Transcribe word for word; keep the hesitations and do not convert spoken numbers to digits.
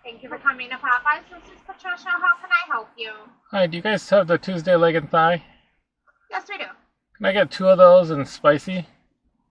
Thank you for coming to Popeyes. This is Patricia. How can I help you? Hi, do you guys have the Tuesday leg and thigh? Yes, we do. Can I get two of those and spicy?